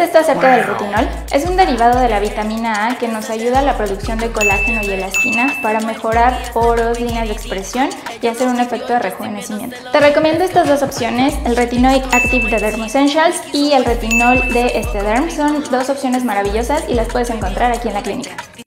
esto acerca del retinol? Es un derivado de la vitamina A que nos ayuda a la producción de colágeno y elastina para mejorar poros, líneas de expresión y hacer un efecto de rejuvenecimiento. Te recomiendo estas dos opciones, el Retinoic Active de Dermosentials y el retinol de Estederm. Son dos opciones maravillosas y las puedes encontrar aquí en la clínica.